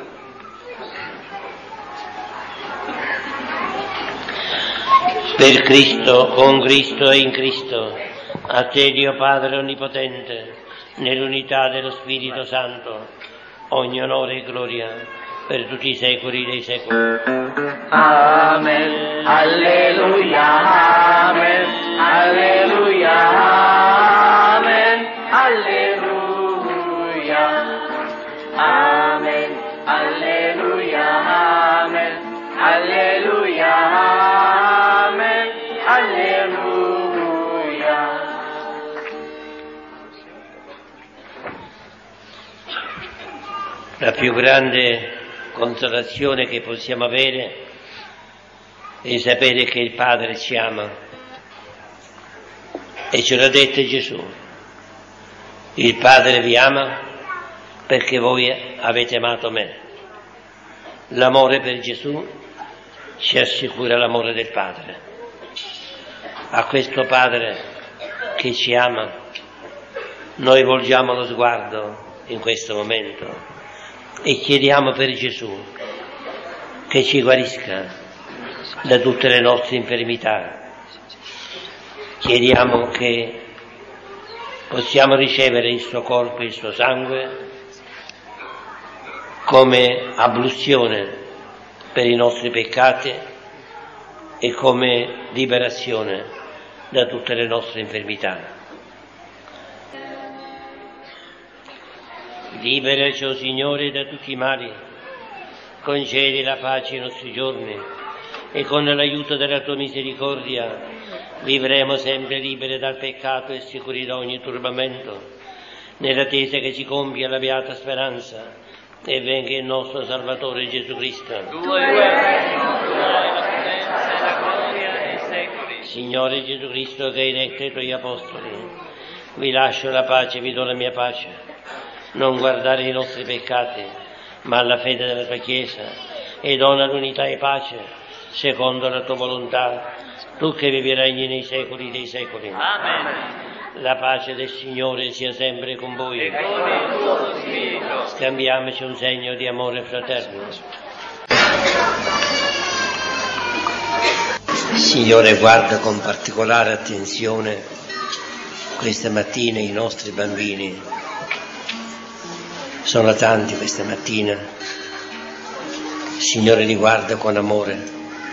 [SPEAKER 1] Per Cristo, con Cristo e in Cristo, a te Dio Padre Onnipotente, nell'unità dello Spirito Santo, ogni onore e gloria per tutti i secoli dei secoli.
[SPEAKER 5] Amen. Alleluia. Amen. Alleluia. Amen. Alleluia. Amen. Alleluia. Amen. Alleluia. Amen. Alleluia.
[SPEAKER 1] La più grande consolazione che possiamo avere è sapere che il Padre ci ama, e ce l'ha detto Gesù: il Padre vi ama perché voi avete amato me. L'amore per Gesù ci assicura l'amore del Padre. A questo Padre che ci ama noi volgiamo lo sguardo in questo momento e chiediamo per Gesù che ci guarisca da tutte le nostre infermità. Chiediamo che possiamo ricevere il suo corpo e il suo sangue come abluzione per i nostri peccati e come liberazione da tutte le nostre infermità. Liberaci, o Signore, da tutti i mali, concedi la pace ai nostri giorni e con l'aiuto della tua misericordia vivremo sempre liberi dal peccato e sicuri da ogni turbamento, nell'attesa che si compia la beata speranza e venga il nostro Salvatore Gesù Cristo.
[SPEAKER 4] Tuo è il regno, tua è la potenza e la gloria nei secoli.
[SPEAKER 1] Signore Gesù Cristo, che hai detto ai tuoi apostoli, vi lascio la pace, vi do la mia pace. Non guardare i nostri peccati, ma alla fede della tua Chiesa, e dona l'unità e pace, secondo la tua volontà, tu che vivi e regni nei secoli dei secoli.
[SPEAKER 4] Amen.
[SPEAKER 1] La pace del Signore sia sempre con voi.
[SPEAKER 4] E con il tuo spirito.
[SPEAKER 1] Scambiamoci un segno di amore fraterno. Signore, guarda con particolare attenzione questa mattina i nostri bambini. Sono tanti questa mattina. Signore, li guarda con amore.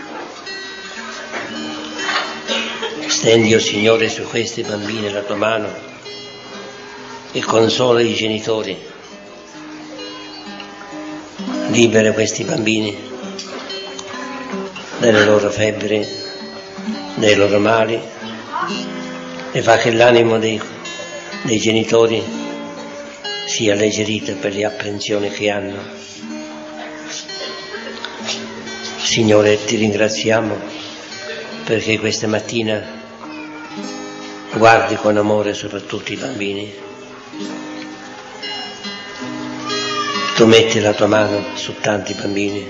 [SPEAKER 1] Stendi, oh Signore, su questi bambini la tua mano e consola i genitori. Libera questi bambini dalle loro febbri, dai loro mali, e fa che l'animo dei genitori sia alleggerito per le apprensioni che hanno. Signore, ti ringraziamo perché questa mattina guardi con amore soprattutto i bambini. Tu metti la tua mano su tanti bambini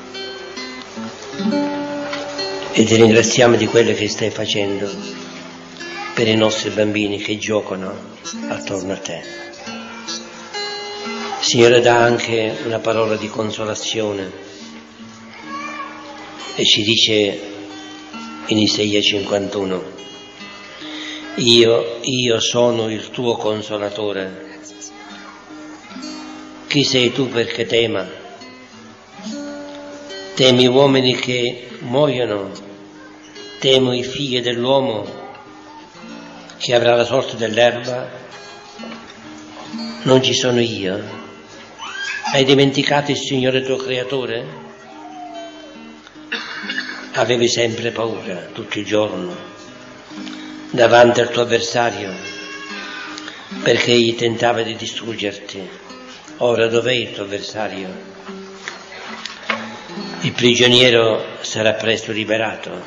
[SPEAKER 1] e ti ringraziamo di quello che stai facendo per i nostri bambini che giocano attorno a te. Signore, dà anche una parola di consolazione e ci dice in Isaia 51: io sono il tuo consolatore. Chi sei tu perché tema? Temi uomini che muoiono? Temo i figli dell'uomo che avrà la sorte dell'erba? Non ci sono io? Hai dimenticato il Signore tuo creatore? Avevi sempre paura tutto il giorno davanti al tuo avversario perché egli tentava di distruggerti. Ora dov'è il tuo avversario? Il prigioniero sarà presto liberato,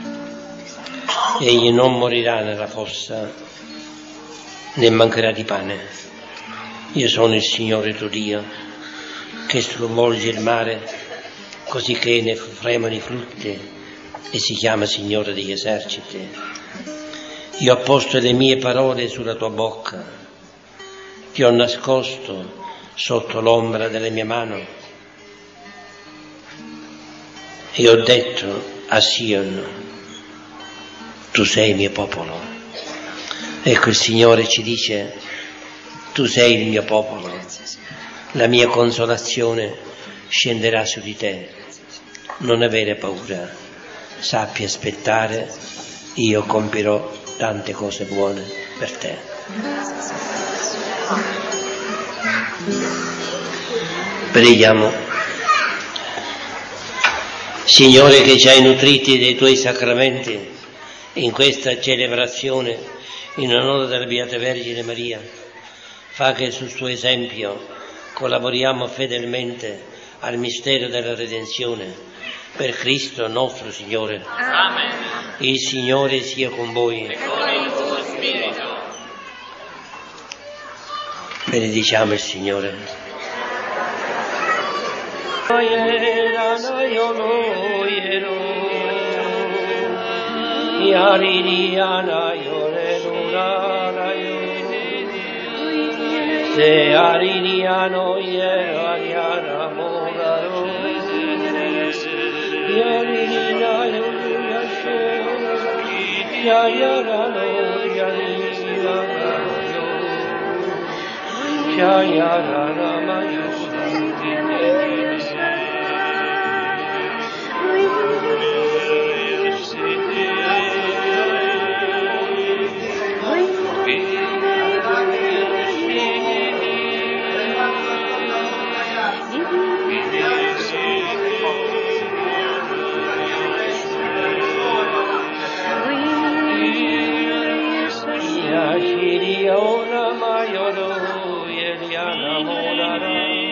[SPEAKER 1] egli non morirà nella fossa né mancherà di pane. Io sono il Signore tuo Dio che stravolge il mare così che ne fremono i flutti e si chiama Signore degli eserciti. Io ho posto le mie parole sulla tua bocca, ti ho nascosto sotto l'ombra delle mie mani e ho detto a Sion: tu sei mio popolo. Ecco, il Signore ci dice: tu sei il mio popolo, la mia consolazione scenderà su di te, non avere paura, sappi aspettare, io compirò tante cose buone per te. Preghiamo. Signore, che ci hai nutriti dei tuoi sacramenti in questa celebrazione in onore della Beata Vergine Maria, fa che sul suo esempio collaboriamo fedelmente al mistero della redenzione per Cristo nostro Signore.
[SPEAKER 4] Amen.
[SPEAKER 1] Il Signore sia con voi.
[SPEAKER 4] E con il tuo spirito.
[SPEAKER 1] Benediciamo il Signore. Shiri Ora Mayoro Eliana Morara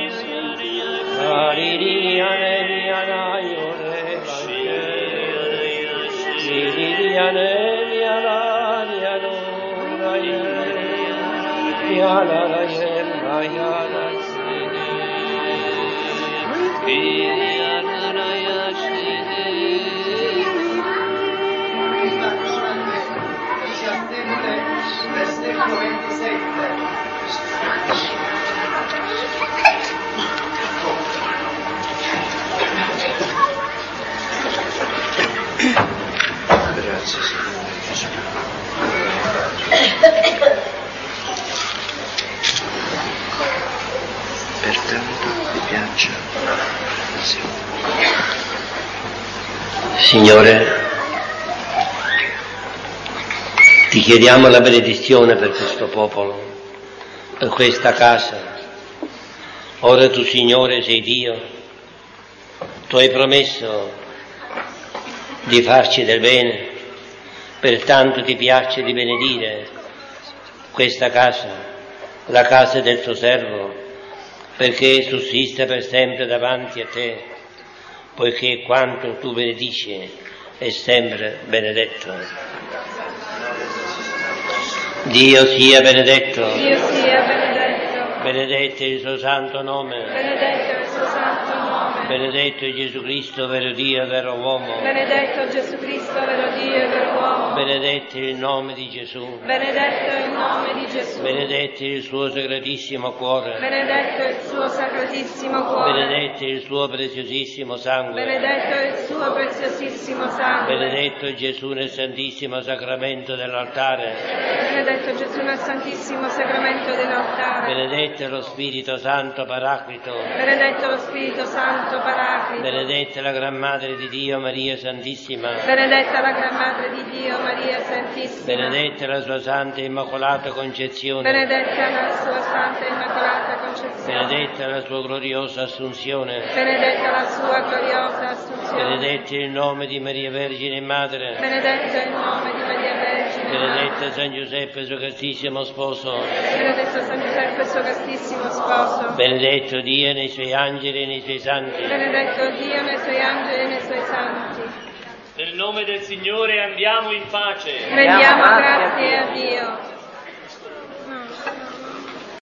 [SPEAKER 8] Versetto 27. Grazie Signore Gesù. Pertanto ti piaccia.
[SPEAKER 1] Signore, ti chiediamo la benedizione per questo popolo, per questa casa. Ora tu, Signore, sei Dio. Tu hai promesso di farci del bene, pertanto ti piace di benedire questa casa, la casa del tuo servo, perché sussista per sempre davanti a te, poiché quanto tu benedici è sempre benedetto. Dio sia benedetto.
[SPEAKER 7] Dio sia benedetto.
[SPEAKER 1] Benedetto il suo santo nome.
[SPEAKER 7] Benedetto il suo santo nome.
[SPEAKER 1] Benedetto Gesù Cristo, vero Dio e vero uomo.
[SPEAKER 7] Benedetto Gesù Cristo, vero Dio e vero uomo.
[SPEAKER 1] Benedetto il nome di Gesù.
[SPEAKER 7] Benedetto il nome di Gesù.
[SPEAKER 1] Benedetto il suo sacratissimo cuore.
[SPEAKER 7] Benedetto il suo sacratissimo cuore.
[SPEAKER 1] Benedetto il suo preziosissimo sangue.
[SPEAKER 7] Benedetto il suo preziosissimo sangue.
[SPEAKER 1] Benedetto Gesù nel santissimo sacramento dell'altare.
[SPEAKER 7] Benedetto Gesù nel santissimo sacramento dell'altare.
[SPEAKER 1] Benedetto lo Spirito Santo Paraclito.
[SPEAKER 7] Benedetto lo Spirito Santo Paraclito.
[SPEAKER 1] Benedetta la Gran Madre di Dio Maria Santissima.
[SPEAKER 7] Benedetta la Gran Madre di Dio Maria Santissima.
[SPEAKER 1] Benedetta la sua Santa Immacolata Concezione.
[SPEAKER 7] Benedetta la sua Santa Immacolata Concezione.
[SPEAKER 1] Benedetta la sua gloriosa Assunzione.
[SPEAKER 7] Benedetta la sua gloriosa Assunzione.
[SPEAKER 1] Benedetto il nome di Maria Vergine Madre.
[SPEAKER 7] Benedetto il nome di Maria Vergine.
[SPEAKER 1] Benedetto San Giuseppe suo castissimo sposo.
[SPEAKER 7] Benedetto San Giuseppe suo castissimo sposo.
[SPEAKER 1] Benedetto Dio nei suoi angeli e nei suoi santi.
[SPEAKER 7] Benedetto Dio nei suoi angeli e nei suoi santi.
[SPEAKER 4] Nel nome del Signore andiamo in pace.
[SPEAKER 7] Rendiamo grazie a Dio.